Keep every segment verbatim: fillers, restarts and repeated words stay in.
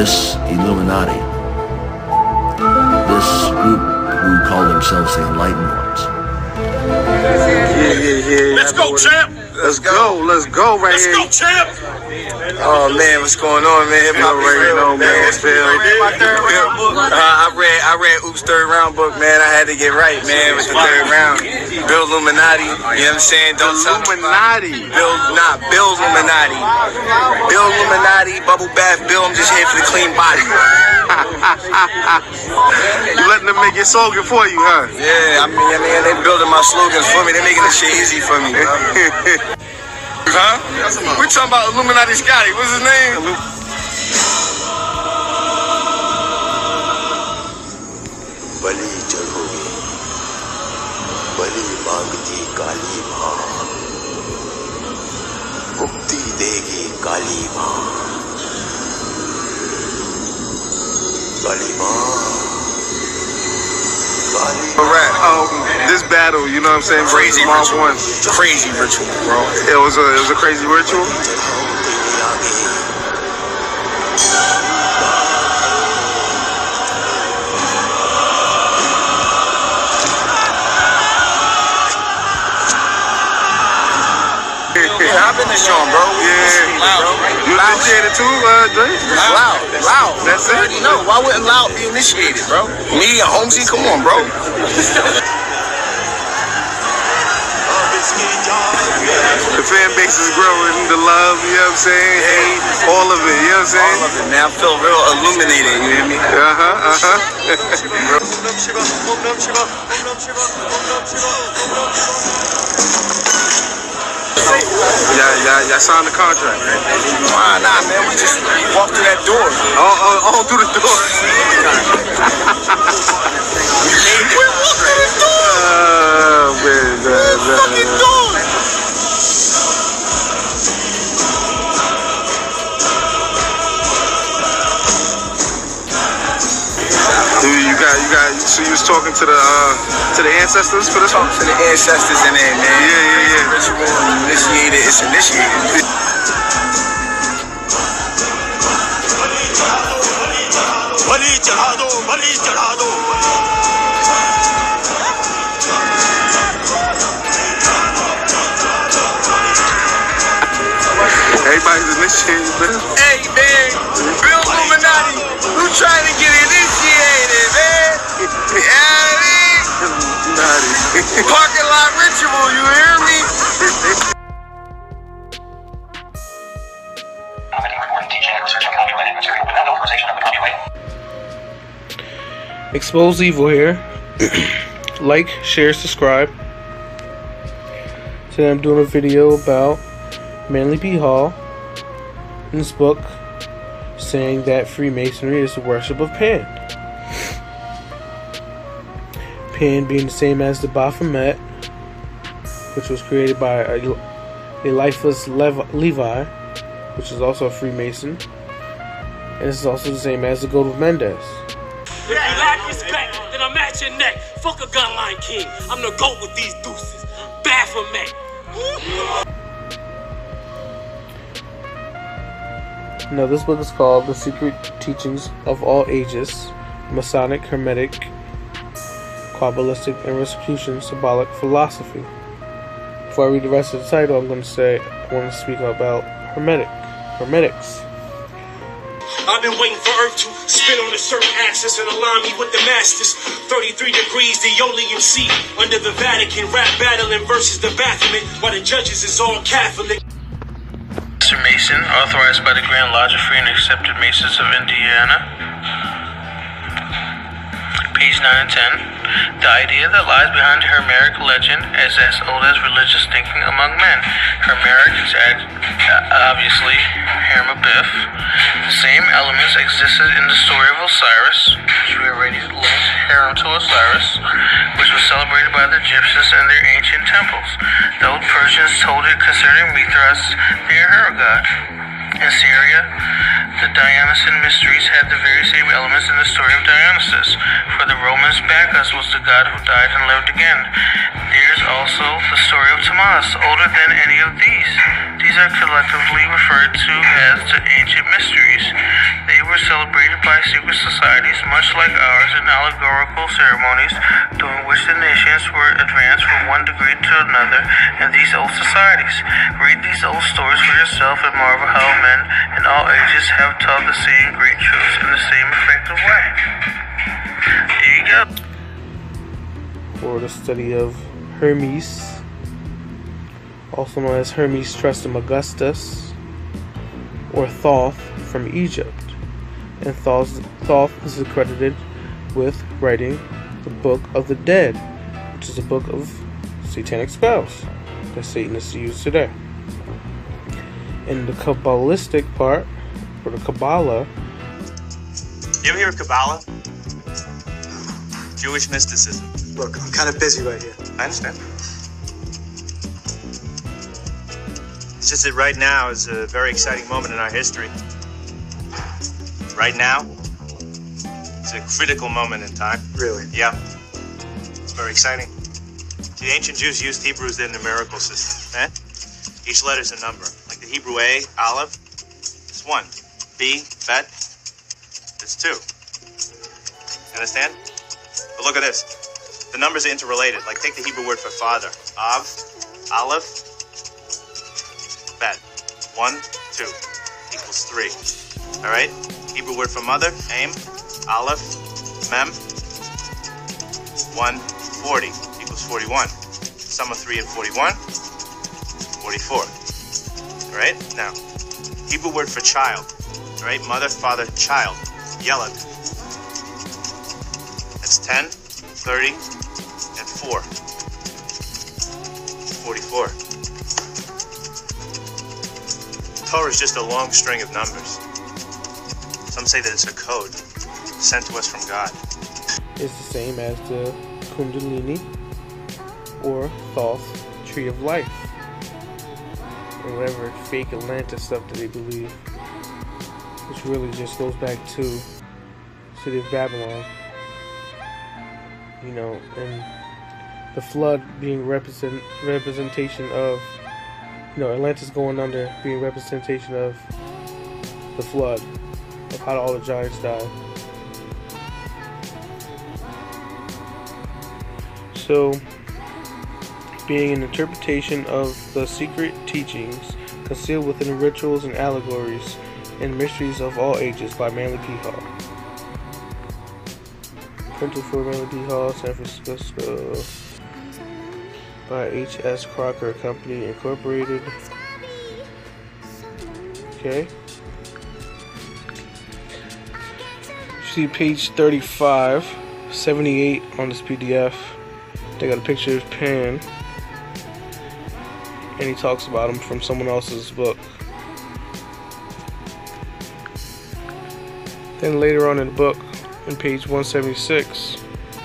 this Illuminati, this group who call themselves the Enlightened Ones. Yeah, yeah, yeah. Let's go, champ. Let's go. Let's go right Let's here. go, champ. Oh man, what's going on, man? Hip hop right now, man. Phil. Uh, I read, I read Oop's third round book, man. I had to get right, man, with the third round. Bill Illuminati, you know what I'm saying? Don't Illuminati. Bill, nah, Bill Illuminati. Bill Illuminati, bubble bath. Bill, I'm just here for the clean body. You letting them make your slogan for you, huh? Yeah, I mean, I mean, they building my slogans for me. They making this shit easy for me. Huh? We talking about Illuminati Scotty. What's his name? बलि चढ़ोगे, बलि मांगती काली माँ, मुक्ति देगी काली माँ, काली माँ. Alright, um, this battle, you know what I'm saying? Crazy ritual. One. Crazy ritual, bro. It was a, it was a crazy ritual. Yeah, I've been to Sean, bro. Yeah. Loud. You initiated too, uh, Dre? Loud. Loud. That's it? No, why wouldn't Loud be initiated, bro? Me and Holmesy, come on, bro. The fan base is growing, the love, you know what I'm saying? Hate, all of it, you know what I'm saying? All of it, man. I feel real illuminated, you hear me? Uh-huh, uh-huh. Yeah, yeah, y'all signed the contract, right? Nah, nah, man. We just walked through that door. Oh, oh, oh, through the door. We walked through the door. Oh, man. Through the fucking door. Dude, you got, you got, so you was talking to the, uh, to the ancestors for this one? To the ancestors in there, man. Yeah, yeah, yeah. Ritual, initiated, it's initiated. बलि चढ़ा दो, बलि चढ़ा दो. Everybody's initiated, man. Hey, man, Bill Illuminati, who trying to get initiated, man? You know what I mean? Illuminati. Parking lot ritual, you hear me? Expose Evil here. Like, share, subscribe. Today I'm doing a video about Manly P. Hall in this book saying that Freemasonry is the worship of Pan. Pan being the same as the Baphomet, which was created by a, a lifeless Lev Levi, which is also a Freemason. And this is also the same as the Gold of Mendes. If you lack respect, then I'm at your neck. Fuck a gunline king. I'm the GOAT with these deuces. Baphomet. Now, this book is called The Secret Teachings of All Ages, Masonic, Hermetic, Kabbalistic, and Rosicrucian Symbolic Philosophy. Before I read the rest of the title, I'm going to say, I want to speak about Hermetic, Hermetics. I've been waiting for Earth to spin on a certain axis and align me with the masters. thirty-three degrees, the only M C under the Vatican, rap battling versus the Baphomet, while the judges is all Catholic. Mister Mason, authorized by the Grand Lodge of Free and Accepted Masons of Indiana. Page nine and ten. The idea that lies behind the Hermetic legend is as old as religious thinking among men. Hermetic is obviously Hermabiff. The same elements existed in the story of Osiris, which we already linked Harem to Osiris, which was celebrated by the Egyptians in their ancient temples. The old Persians told it concerning Mithras, their hero god. In Syria, the The Dionysian mysteries had the very same elements in the story of Dionysus. For the Romans, Bacchus was the god who died and lived again. There's also the story of Timaeus, older than any of these. These are collectively referred to as the ancient mysteries. They were celebrated by secret societies, much like ours, in allegorical ceremonies, during which the nations were advanced from one degree to another in these old societies. Read these old stories for yourself and marvel how men in all ages have taught the same great truths in the same effective way. Here you go. For the study of Hermes, also known as Hermes Trismegistus, or Thoth from Egypt. And Thoth, Thoth is accredited with writing the Book of the Dead, which is a book of satanic spells that Satanists use today. In the Kabbalistic part, or the Kabbalah. You ever hear of Kabbalah? Jewish mysticism. Look, I'm kind of busy right here. I understand. It's just that right now is a very exciting moment in our history. Right now, it's a critical moment in time. Really? Yeah. It's very exciting. The ancient Jews used Hebrew as their numerical system. Eh? Each letter's a number. Like the Hebrew A, Aleph, it's one. B, Bet, it's two. Understand? But look at this. The numbers are interrelated. Like take the Hebrew word for father. Av, Aleph, Bet. One, two, equals three. All right? Hebrew word for mother, Aim, Aleph, Mem. One, forty equals forty-one. Sum of three and forty-one, forty-four. All right? Now, Hebrew word for child. All right? Mother, father, child. Yelad. That's ten, thirty, and four. forty-four. Torah is just a long string of numbers. Some say that it's a code sent to us from God. It's the same as the Kundalini or Thoth Tree of Life, or whatever fake Atlantis stuff that they believe, which really just goes back to the city of Babylon. You know, and the flood being represent representation of, you know, Atlantis going under being representation of the flood, of how all the giants died. So, being an interpretation of the secret teachings concealed within rituals and allegories and mysteries of all ages by Manly P. Hall. Printed for Manly P. Hall, San Francisco, by H S Crocker Company, Incorporated. Okay. See page thirty-five, seventy-eight on this P D F. They got a picture of Pan, and he talks about him from someone else's book. Then later on in the book, in page one seventy-six,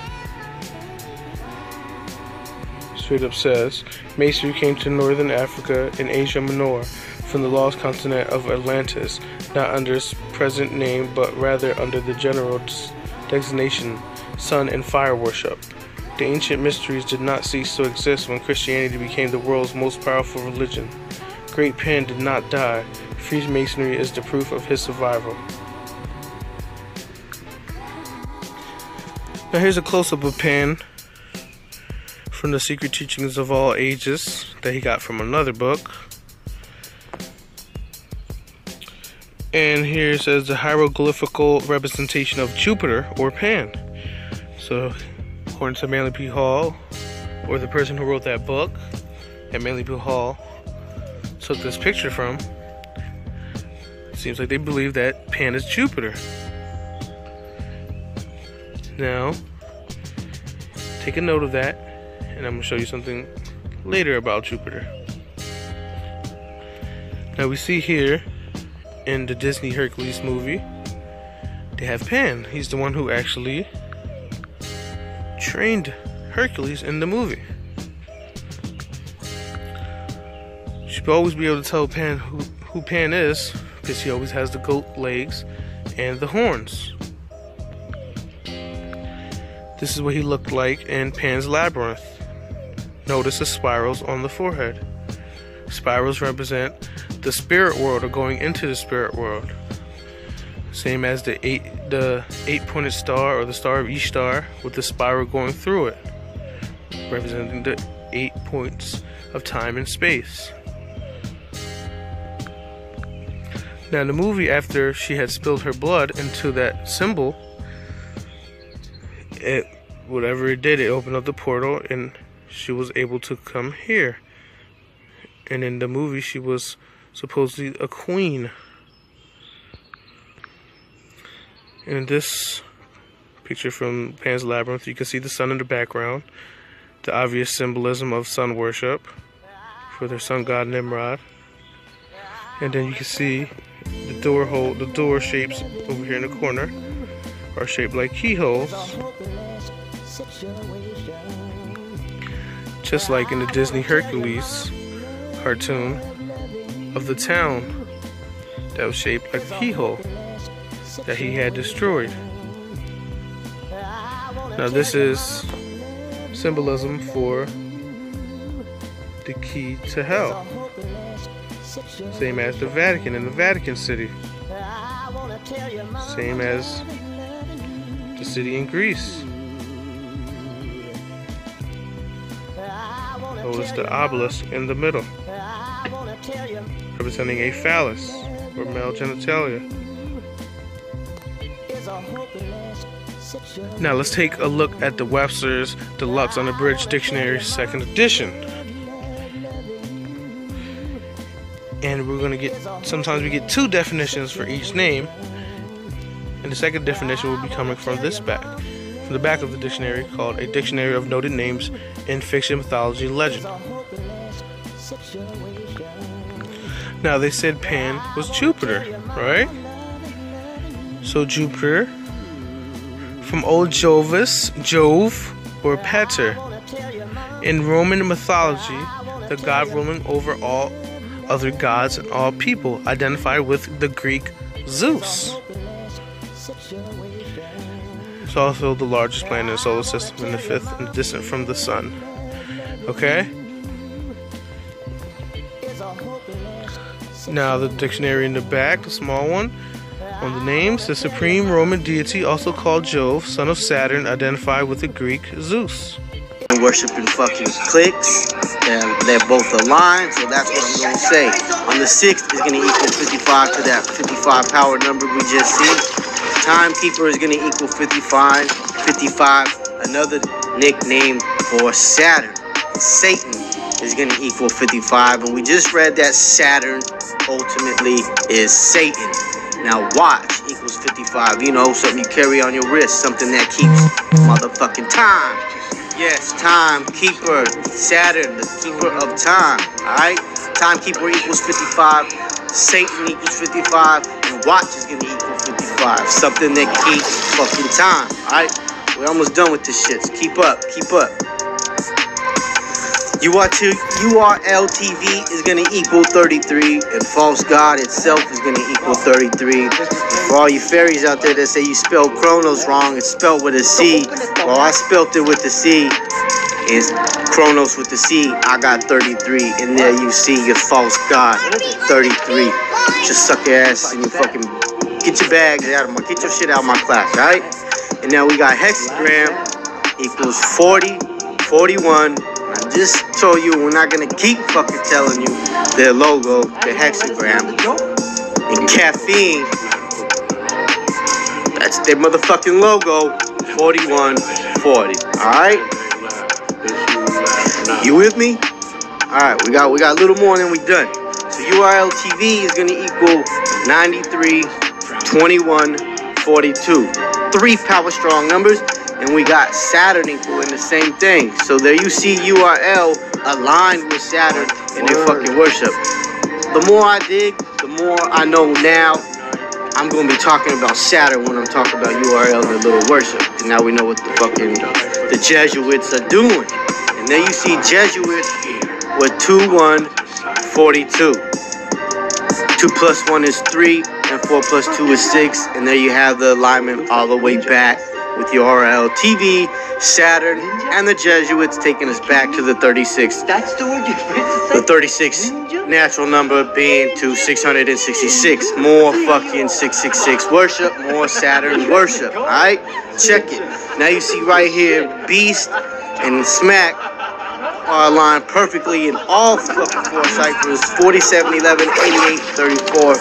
straight up says, Masonry came to northern Africa and Asia Minor from the lost continent of Atlantis, not under its present name, but rather under the general designation sun and fire worship. The ancient mysteries did not cease to exist when Christianity became the world's most powerful religion. Great Pan did not die. Freemasonry is the proof of his survival. Now here's a close-up of Pan from the Secret Teachings of All Ages that he got from another book. And here it says the hieroglyphical representation of Jupiter or Pan. So according to Manly P. Hall, or the person who wrote that book that Manly P. Hall took this picture from, it seems like they believe that Pan is Jupiter. Now, take a note of that, and I'm going to show you something later about Jupiter. Now we see here in the Disney Hercules movie, they have Pan. He's the one who actually trained Hercules in the movie. You should always be able to tell Pan who, who Pan is because he always has the goat legs and the horns. This is what he looked like in Pan's Labyrinth. Notice the spirals on the forehead. Spirals represent the spirit world, or going into the spirit world. Same as the eight the eight-pointed star, or the star of Ishtar, with the spiral going through it, representing the eight points of time and space. Now in the movie, after she had spilled her blood into that symbol, it whatever it did, it opened up the portal and she was able to come here. And in the movie, she was supposedly a queen. In this picture from Pan's Labyrinth, you can see the sun in the background, the obvious symbolism of sun worship for their sun god Nimrod. And then you can see the door hole, the door shapes over here in the corner are shaped like keyholes, just like in the Disney Hercules cartoon of the town that was shaped like a keyhole that he had destroyed. Now this is symbolism for the key to hell, same as the Vatican in the Vatican City, same as the city in Greece. Notice the obelisk in the middle, representing a phallus or male genitalia. Now let's take a look at the Webster's Deluxe Unabridged Dictionary second edition. And we're going to get, sometimes we get two definitions for each name. And the second definition will be coming from this back, from the back of the dictionary, called A Dictionary of Noted Names in Fiction, Mythology, and Legend. Now they said Pan was Jupiter, right? So Jupiter, from old Jovis, Jove, or Pater. In Roman mythology, the god ruling over all other gods and all people, identified with the Greek Zeus. It's also the largest planet in the solar system and the fifth and distant from the sun. Okay? Now the dictionary in the back, the small one, on the names, the supreme Roman deity, also called Jove, son of Saturn, identified with the Greek Zeus. Worshiping fucking cliques, and they're both aligned, so that's what I'm going to say. On the sixth is going to equal fifty-five to that fifty-five power number we just seen. Timekeeper is going to equal fifty-five. fifty-five, another nickname for Saturn. Satan is going to equal fifty-five, and we just read that Saturn ultimately is Satan. Now watch equals fifty-five, you know, something you carry on your wrist, something that keeps motherfucking time. Yes, timekeeper, Saturn, the keeper of time, alright? Timekeeper equals fifty-five, Satan equals fifty-five, and watch is going to equal fifty-five. Something that keeps fucking time, alright? We're almost done with this shit, so keep up, keep up. U R L T V is going to equal thirty-three, and false god itself is going to equal thirty-three. For all you fairies out there that say you spelled Chronos wrong, it's spelled with a C. Well, I spelled it with the C. It's Chronos with the C. I got thirty-three. And there you see your false god, thirty-three. Just suck your ass and you fucking get your bags out of my, get your shit out of my class, alright? And now we got hexagram equals forty, forty-one. I just told you we're not gonna keep fucking telling you their logo, the hexagram. And caffeine, that's their motherfucking logo, forty-one forty. Alright? You with me? Alright, we got we got a little more and then we done. So U R L T V is gonna equal ninety-three, twenty-one, forty-two. Three power strong numbers. And we got Saturn equal in the same thing. So there you see U R L aligned with Saturn in their fucking worship. The more I dig, the more I know now. I'm going to be talking about Saturn when I'm talking about U R L and their little worship. And now we know what the fucking the Jesuits are doing. And there you see Jesuits with two one forty-two. two plus one is three, and four plus two is six. And there you have the alignment all the way back with your R L T V, Saturn, and the Jesuits taking us back to the thirty-six. That's the word you The thirty-six natural number being to six hundred sixty-six. More fucking six six six worship, more Saturn worship. Alright? Check it. Now you see right here, Beast and Smack are aligned perfectly in all fucking four ciphers. forty-seven, eleven, eighty-eight, thirty-four.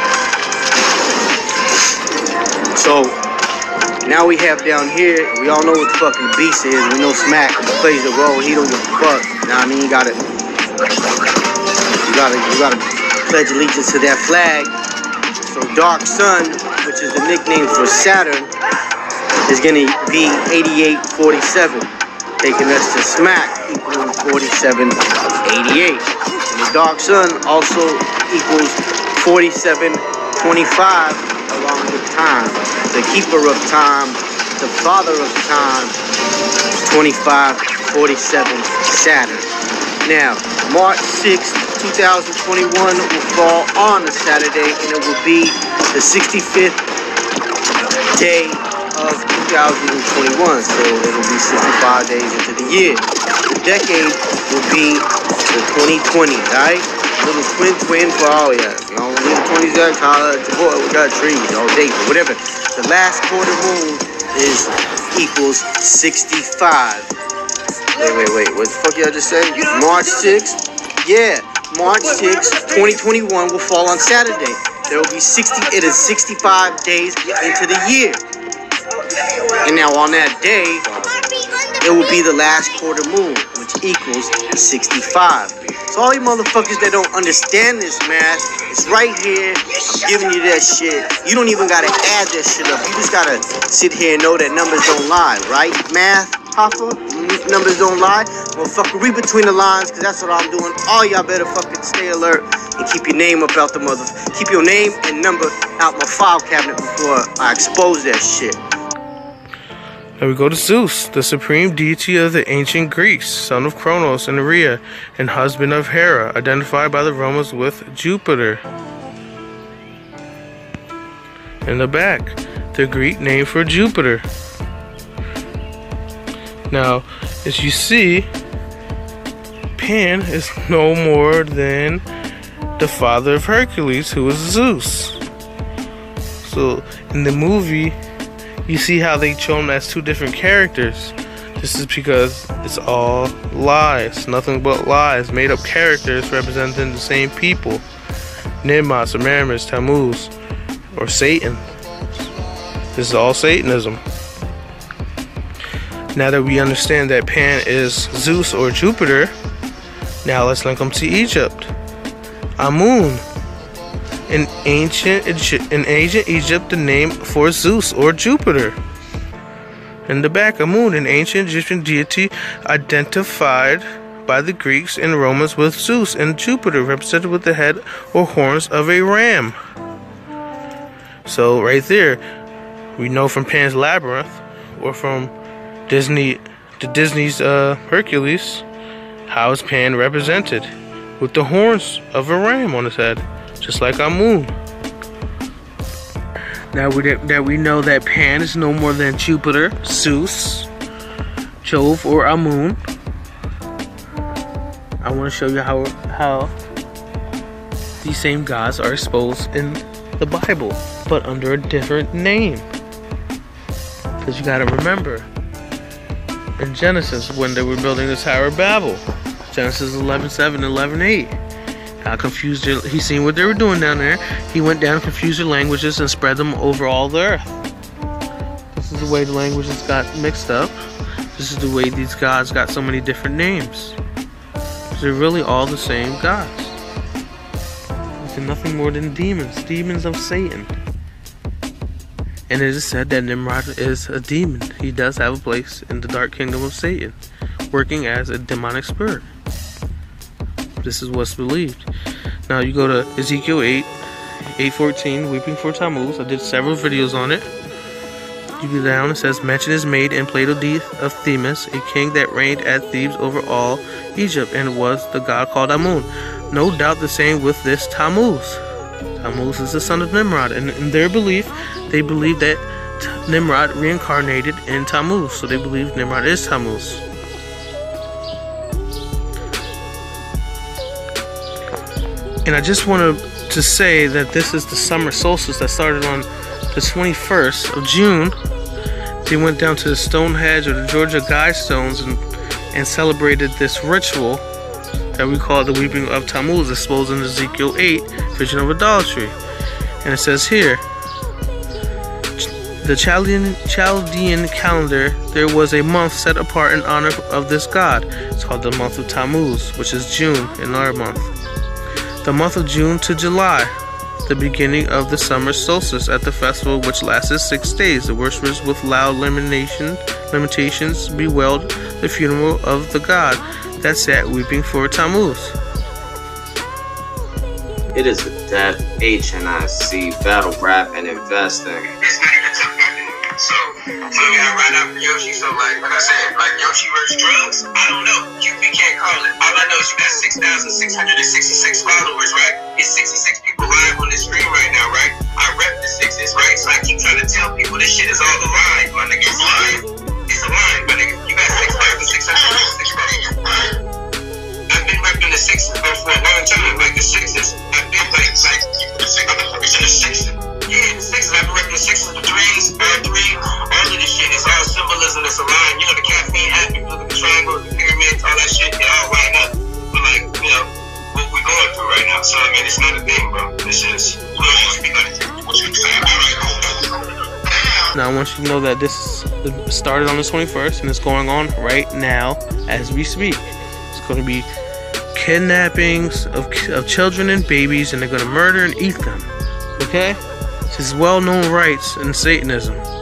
So now we have down here, we all know what the fucking Beast is. We know Smack plays the role. He don't give a fuck. Now I mean, you gotta, you gotta, you gotta pledge allegiance to that flag. So Dark Sun, which is the nickname for Saturn, is gonna be eighty-eight forty-seven, taking us to Smack equaling forty-seven eighty-eight. And the Dark Sun also equals forty-seven twenty-five along with time. The keeper of time, the father of time, twenty-five forty-seven Saturn. Now, March sixth, two thousand twenty-one will fall on a Saturday, and it will be the sixty-fifth day of two thousand twenty-one. So it'll be sixty-five days into the year. The decade will be the twenty twenty, right? Little twin twin for all yeah. You know, little twenties X, holla at your boy, we got trees all day, but whatever. The last quarter moon is equals sixty-five. Wait, wait, wait, what the fuck y'all just say? March sixth? Yeah, March sixth, twenty twenty-one will fall on Saturday. There will be sixty, it is sixty-five days into the year. And now on that day, it will be the last quarter moon, which equals sixty-five. So all you motherfuckers that don't understand this math, it's right here. I'm giving you that shit. You don't even gotta add that shit up. You just gotta sit here and know that numbers don't lie, right? Math, Papa, numbers don't lie. Motherfucker, read between the lines, cause that's what I'm doing. All y'all better fucking stay alert and keep your name up out the mother. Keep your name and number out my file cabinet before I expose that shit. Now we go to Zeus, the supreme deity of the ancient Greeks, son of Kronos and Rhea, and husband of Hera, identified by the Romans with Jupiter. In the back, the Greek name for Jupiter. Now, as you see, Pan is no more than the father of Hercules, who is Zeus. So, in the movie, you see how they show them as two different characters. This is because it's all lies, nothing but lies, made up characters representing the same people. Nimrod, Semiramis, Tammuz, or Satan. This is all Satanism. Now that we understand that Pan is Zeus or Jupiter, now let's link them to Egypt. Amun. In ancient, in ancient Egypt, the name for Zeus or Jupiter. In the back, Amun, an ancient Egyptian deity identified by the Greeks and Romans with Zeus and Jupiter, represented with the head or horns of a ram. So right there, we know from Pan's Labyrinth, or from Disney, the Disney's uh, Hercules, how is Pan represented with the horns of a ram on his head. Just like Amun. Now we, that we know that Pan is no more than Jupiter, Zeus, Jove, or Amun. I want to show you how how these same gods are exposed in the Bible, but under a different name. Because you got to remember, in Genesis, when they were building the Tower of Babel, Genesis eleven seven, eleven eight. God confused their, he seen what they were doing down there. He went down, confused their languages, and spread them over all the earth. This is the way the languages got mixed up. This is the way these gods got so many different names. They're really all the same gods. They're nothing more than demons, demons of Satan. And it is said that Nimrod is a demon. He does have a place in the dark kingdom of Satan, working as a demonic spirit. This is what's believed. Now you go to Ezekiel eight, eight fourteen, weeping for Tammuz. I did several videos on it. You go down, it says, mention is made in Plato of Themis, a king that reigned at Thebes over all Egypt, and was the god called Amun. No doubt the same with this Tammuz. Tammuz is the son of Nimrod, and in their belief, they believe that Nimrod reincarnated in Tammuz, so they believe Nimrod is Tammuz. And I just want to say that this is the summer solstice that started on the twenty-first of June. They went down to the Stonehenge or the Georgia Guidestones and, and celebrated this ritual that we call the Weeping of Tammuz, exposed in Ezekiel eight, Vision of Idolatry. And it says here, the Chaldean, Chaldean calendar, there was a month set apart in honor of this god. It's called the month of Tammuz, which is June in our month. The month of June to July, the beginning of the summer solstice at the festival, which lasted six days. The worshippers with loud lamentation, lamentations bewailed the funeral of the god that sat weeping for Tammuz. It is a death, H N I C, battle rap, and investing. So, so yeah, right after Yoshi, so like, like I said, like Yoshi versus drugs, I don't know. You, we can't call it. All I know is you got six thousand six hundred sixty-six followers, right? It's sixty-six people live on this stream right now, right? I rep the sixes, right? So I keep trying to tell people this shit is all a lie, my nigga. It's a lie. It's a lie, my nigga. You got six thousand six hundred sixty-six followers. I've been repping the sixes for a long time, like the sixes. I've been like, like, the sixes. Yeah, the sixes. I've been repping the sixes, the threes, all three. All of this shit is all symbolism. It's a line. You know, the caffeine app, you look at the triangles, the pyramids, all that shit, they all line up. But like, you know, what we're going through right now. So I mean, it's not a thing, bro. It's just, you know, we gotta take what you're saying. All right, cool. Now I want you to know that this started on the twenty-first and it's going on right now as we speak. It's going to be kidnappings of, of children and babies, and they're going to murder and eat them. Okay? This is well-known rites in Satanism.